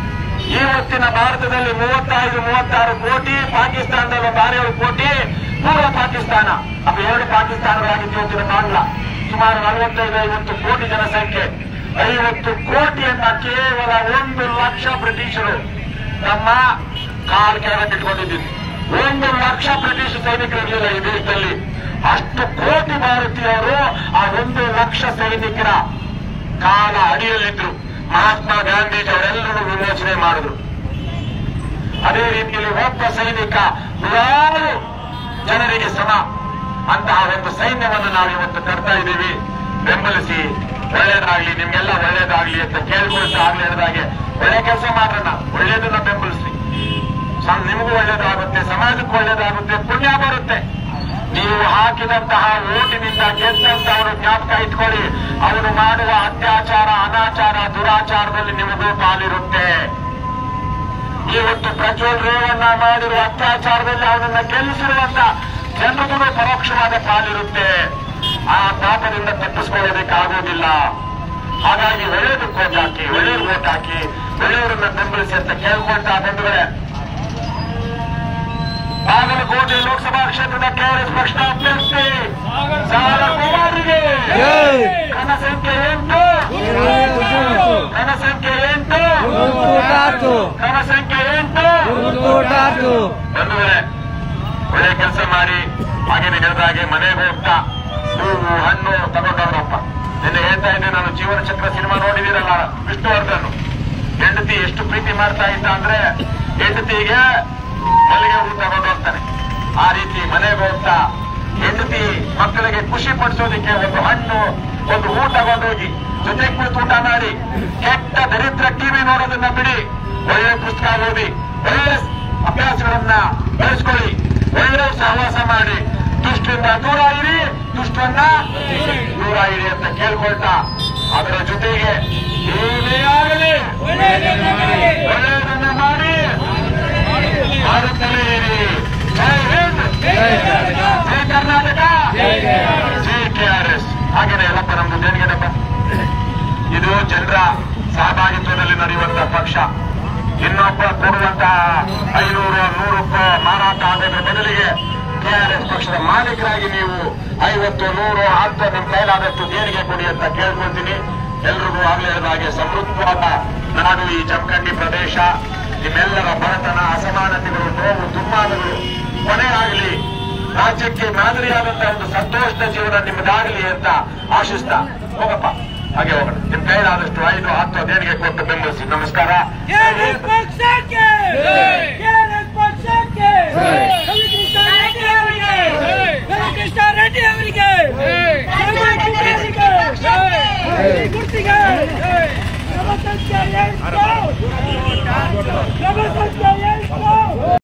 S1: ಇವತ್ತಿನ ಭಾರತದಲ್ಲಿ 35-36 ಕೋಟಿ, ಪಾಕಿಸ್ತಾನದಲ್ಲಿ 6-7 ಕೋಟಿ, ಪೂರ್ವ ಪಾಕಿಸ್ತಾನ ಅದು 2 ಪಾಕಿಸ್ತಾನಗಳಾಗಿದ್ದು ಇವತ್ತಿನ ಬಾಂಗ್ಲಾ ಸುಮಾರು 45-50 ಕೋಟಿ ಜನಸಂಖ್ಯೆ. 50 ಕೋಟಿಯನ್ನ ಕೇವಲ 1 ಲಕ್ಷ ಬ್ರಿಟಿಷರು ನಮ್ಮ ಕಾಲ್ ಕೆಳಗಟ್ಟಿಟ್ಕೊಂಡಿದ್ದು. 1 ಲಕ್ಷ ಬ್ರಿಟಿಷ್ ಸೈನಿಕರಿರಲಿಲ್ಲ ಈ ದೇಶದಲ್ಲಿ. ಅಷ್ಟು ಕೋಟಿ ಭಾರತೀಯರು ಆ 1 ಲಕ್ಷ ಸೈನಿಕರ ಕಾಲ ಅಡಿಯಲ್ಲಿದ್ರು. ಮಹಾತ್ಮ ಗಾಂಧೀಜಿ ಅವರೆಲ್ಲರೂ ವಿಮೋಚನೆ ಮಾಡಿದ್ರು. ಅದೇ ರೀತಿಯಲ್ಲಿ ಒಬ್ಬ ಸೈನಿಕ 100 ಜನರಿಗೆ ಸಮ. ಅಂತಹ ಒಂದು ಸೈನ್ಯವನ್ನು ನಾವು ಇವತ್ತು ತರ್ತಾ ಇದ್ದೀವಿ. ಬೆಂಬಲಿಸಿ, ಒಳ್ಳೇದಾಗ್ಲಿ, ನಿಮ್ಗೆಲ್ಲ ಒಳ್ಳೇದಾಗ್ಲಿ ಅಂತ ಕೇಳ್ಕೊಳ್ತಾ ಆಗ್ಲಿ ಹೇಳಿದಾಗೆ ಒಳ್ಳೆ ಕೆಲಸ ಮಾಡೋಣ, ಒಳ್ಳೇದನ್ನ ಬೆಂಬಲಿಸಿ. ನಿಮಗೂ ಒಳ್ಳೇದಾಗುತ್ತೆ, ಸಮಾಜಕ್ಕೂ ಒಳ್ಳೇದಾಗುತ್ತೆ, ಪುಣ್ಯ ಬರುತ್ತೆ. ನೀವು ಹಾಕಿದಂತಹ ಓಟಿನಿಂದ ಗೆದ್ದಂತವರು ಜ್ಞಾಪಕ ಇಟ್ಕೊಳ್ಳಿ, ಅವರು ಮಾಡುವ ಅತ್ಯಾಚಾರ, ಅನಾಚಾರ, ದುರಾಚಾರದಲ್ಲಿ ನಿಮಗೂ ಪಾಲಿರುತ್ತೆ. ಇವತ್ತು ಪ್ರಜ್ವಲ್ ರೇವಣ್ಣ ಮಾಡಿರುವ ಅತ್ಯಾಚಾರದಲ್ಲಿ ಅವನನ್ನ ಗೆಲ್ಲಿಸಿರುವಂತ ಜನರಿಗೂ ಪರೋಕ್ಷವಾದ ಪಾಲಿರುತ್ತೆ. ಆ ಪಾಪದಿಂದ ತಪ್ಪಿಸ್ಕೊಳ್ಳೋದಕ್ಕಾಗೋದಿಲ್ಲ. ಹಾಗಾಗಿ ಒಳ್ಳೇದಕ್ಕೆ ಓಟ್ ಹಾಕಿ, ಒಳ್ಳೆಯ ಓಟ್ ಹಾಕಿ, ಒಳ್ಳೆಯವರನ್ನ ಬೆಂಬಲಿಸಿ ಅಂತ ಕೇಳ್ಕೊಳ್ತಾ ಬಂಧುಗಳೇ, ಬಾಗಲಕೋಟೆ ಲೋಕಸಭಾ ಕ್ಷೇತ್ರದ ಕೆಆರ್ಎಸ್ ಪಕ್ಷದ ಅಭ್ಯರ್ಥಿ ಸಾಲಕುಮಾರಿಗೆ ಜನಸಂಖ್ಯೆ 8, ಜನಸಂಖ್ಯೆ 8, ಜನಸಂಖ್ಯೆ 8. ಬಂಧುಗಳೇ, ಒಳ್ಳೆ ಕೆಲಸ ಮಾಡಿ. ಹಾಗೇನೆ ಹೇಳಿದಾಗೆ ಮನೆಗೆ ಹೋಗ್ತಾ ಹೂವು ಹಣ್ಣು ತಗೊಂಡವ್ರಪ್ಪ. ನಿನ್ನೆ ಹೇಳ್ತಾ ಇದ್ದೆ ನಾನು, ಜೀವನ ಚಕ್ರ ಸಿನಿಮಾ ನೋಡಿದಿರಲ್ಲ, ವಿಷ್ಣುವರ್ಧನ್ ಹೆಂಡತಿ ಎಷ್ಟು ಪ್ರೀತಿ ಮಾಡ್ತಾ ಇದ್ದ ಅಂದ್ರೆ ಹೆಂಡತಿಗೆ ಮಲ್ಲಿಗೆ ಹೂ ತಗೊಂಡು ಹೋಗ್ತಾನೆ. ಆ ರೀತಿ ಮನೆಗೆ ಹೋಗ್ತಾ ಹೆಂಡತಿ ಮಕ್ಕಳಿಗೆ ಖುಷಿ ಪಡಿಸೋದಕ್ಕೆ ಒಂದು ಹಣ್ಣು, ಒಂದು ಹೂ ತಗೊಂಡೋಗಿ ಜೊತೆಗೆ ಕುಳಿತು ಊಟ ಮಾಡಿ. ಕೆಟ್ಟ ದರಿದ್ರ ಟಿವಿ ನೋಡೋದನ್ನ ಬಿಡಿ, ಒಳ್ಳೆ ಪುಸ್ತಕ ಓದಿ, ಒಳ್ಳೆ ಅಭ್ಯಾಸಗಳನ್ನ ಬೆಳೆಸ್ಕೊಳ್ಳಿ, ಒಳ್ಳೆ ಸಹವಾಸ ಮಾಡಿ. ದುಷ್ಟರಿಂದ ದೂರ ಇರಿ, ದುಷ್ಟರನ್ನ ದೂರ ಇರಿ ಅಂತ ಕೇಳ್ಕೊಳ್ತಾ, ಅದರ ಜೊತೆಗೆ ಏನೇ ಆಗಲಿ ಒಳ್ಳೆಯದನ್ನ ಮಾಡಿ ಭಾರತದಲ್ಲೇ ಇರಿ. ಜೈ ಹಿಂದ್, ಜೈ ಕರ್ನಾಟಕ, ಜೈ ಕೆಆರ್ಎಸ್. ಹಾಗೇನೆ ಎಲ್ಲಪ್ಪ ನಮ್ದು ದೇಣಿಗೆನಪ್ಪ. ಇದು ಜನರ ಸಹಭಾಗಿತ್ವದಲ್ಲಿ ನಡೆಯುವಂತಹ ಪಕ್ಷ. ಇನ್ನೊಬ್ಬ ಕೊಡುವಂತಹ 500-100 ಮಾರಾಟ ಆಗೋದ್ರ ಬದಲಿಗೆ ಕೆಆರ್ಎಸ್ ಪಕ್ಷದ ಮಾಲೀಕರಾಗಿ ನೀವು 50, 100, 10 ನಿಮ್ಮ ಕೈಲಾದಷ್ಟು ದೇಣಿಗೆ ಕೊಡಿ ಅಂತ ಕೇಳ್ಕೊಳ್ತೀನಿ. ಎಲ್ರಿಗೂ ಆಗ್ಲೇ ಹೇಳಿದಾಗೆ ಸಮೃದ್ಧವಾದ ನಾಡು ಈ ಜಮಖಂಡಿ ಪ್ರದೇಶ. ನಿಮ್ಮೆಲ್ಲರ ಬಡತನ, ಅಸಮಾನತೆಗಳು, ನೋವು, ದುರ್ಮಾನಗಳು ಕೊನೆಯಾಗಲಿ. ರಾಜ್ಯಕ್ಕೆ ಮಾದರಿಯಾದಂತಹ ಒಂದು ಸಂತೋಷದ ಜೀವನ ನಿಮ್ಮದಾಗಲಿ ಅಂತ ಆಶಿಸ್ತಾ ಹೋಗಪ್ಪ. ಹಾಗೆ ಹೋಗೋಣ. ನಿಮ್ ಕೈಲಾದಷ್ಟು 5, 10 ದೇಣಿಗೆ ಕೊಟ್ಟು ಬೆಂಬಲಿಸಿ. ನಮಸ್ಕಾರ. ರೆಡ್ಡಿ ಅವರಿಗೆ